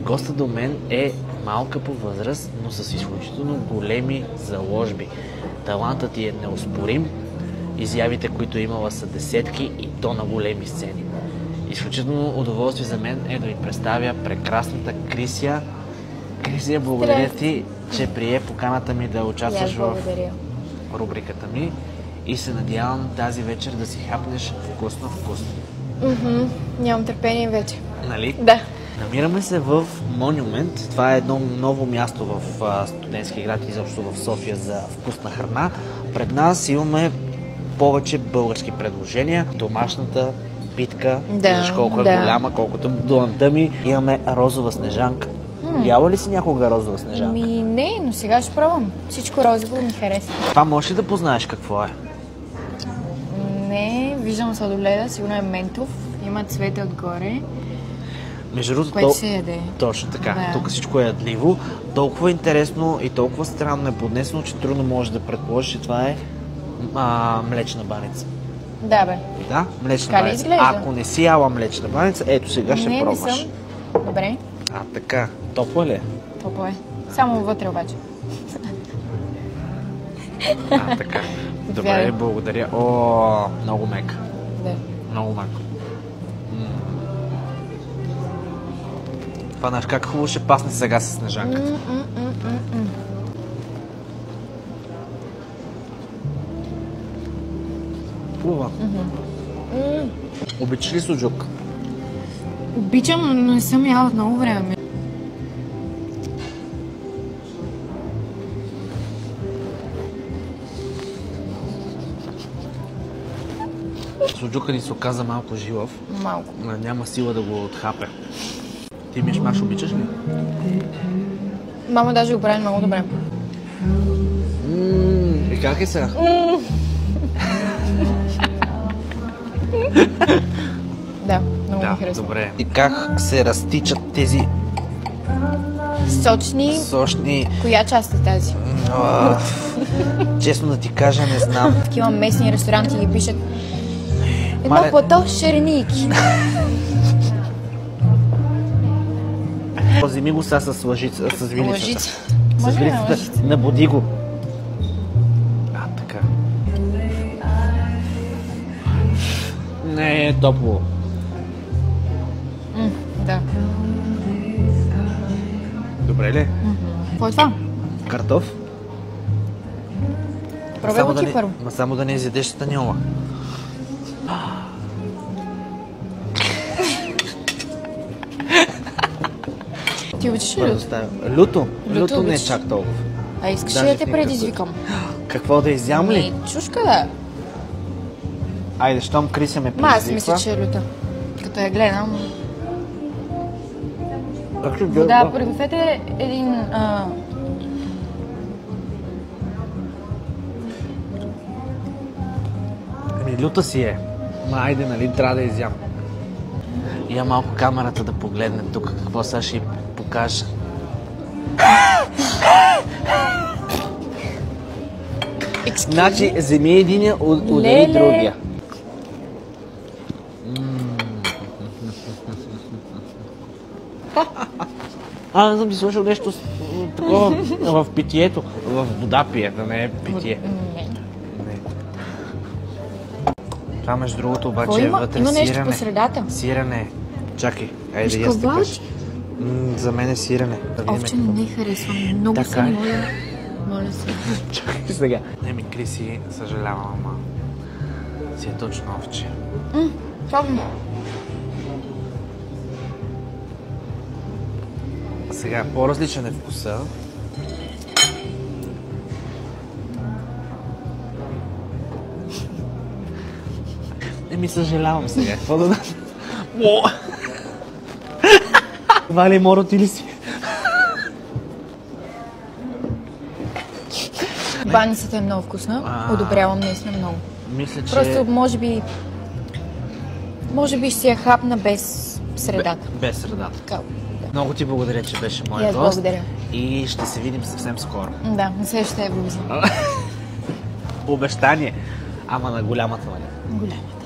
Гостът до мен е малка по възраст, но с изключително големи заложби. Талантът ти е неоспорим. Изявите, които имала, са десетки и то на големи сцени. Изключително удоволствие за мен е да ви представя прекрасната Крисия. Крисия, благодаря ти, че прие поканата ми да участваш в рубриката ми и се надявам тази вечер да си хапнеш вкусно. Нямам търпение вече. Нали? Да. Намираме се в Монумент. Това е едно ново място в Студентски град, изобщо в София, за вкусна храна. Пред нас имаме повече български предложения. Домашната питка, виждаш колко е голяма, колкото дланта ми. Имаме розова снежанка. Яла ли си някога розова снежанка? Не, но сега ще пробвам. Всичко розово ми харесва. Това можеш ли да познаеш какво е? Не, виждам сладоледа, сигурно е ментов. Има цвете отгоре. Между другото, което се яде. Точно така. Да. Тук всичко е ядливо. Толкова интересно и толкова странно е поднесено, че трудно можеш да предположиш, че това е млечна баница. Да, бе. Да, млечна Така ли баница. изглежда? Ако не си яла млечна баница, ето сега ще пробваш. Не съм. Добре. Така. Топла ли е? Топло е. Само вътре обаче. Така. Добре, благодаря. Много мека. Да. Много мека. Това знаеш как хубаво ще пасне сега с снежанката. Хубава. Обичаш ли суджук? Обичам, но не съм яла от много време. Суджука ни се оказа малко жилав. Малко. Няма сила да го отхапе. Ти миш-маш обичаш ли? Мама даже го прави много добре. И как е сега? Да, много ми харесва. Добре. И как се разтичат тези сочни... Коя част е тази? Честно да ти кажа, не знам. Такива местни ресторанти ги пишат едно плато шереники. Вземи го сега с лъжица, с вилицата. Лъжица? С вилицата, набуди го. Така. Не е топло. Да. Добре ли? Какво е това? Картоф. Пробвай го ти първо. Само да не изядеш станьола. Ти обичаш ли люто? Люто? Люто не е чак толкова. А искаш ли да те предизвикам? Какво да изям ли? Не, чушка да. Айде, щом Крисия ме предизвиква. Аз мисля, че е люта. Като я гледам. Да, пригответе един... Люта си е. Айде, нали, трябва да изям. Я малко камерата да погледне тук, какво сега ще й покажа. Значи, вземи единия, удари другия. Не съм ти слушал нещо такова в питието. В вода пие, да не е питие. Това между другото обаче е вътре има нещо сирене. по средата. Сирене. Чакай, айде да ясте кажа. За мен е сирене. Овче не харесвам. Много се моля се. Чакай сега. Не ми Криси, съжалявам, ама си е точно овче. Пробвам. Сега, по-различен е вкуса. Съжалявам сега. Какво да... Вали, моро ти ли си? Баницата е много вкусна. Одобрявам наистина много. Мисля, че... Просто може би ще си я хапна без средата. Без средата. Така. Много ти благодаря, че беше мой гост. Благодаря. И ще се видим съвсем скоро. Да, на следващата Евровизия. Обещание. Ама на голямата, нали? Голямата.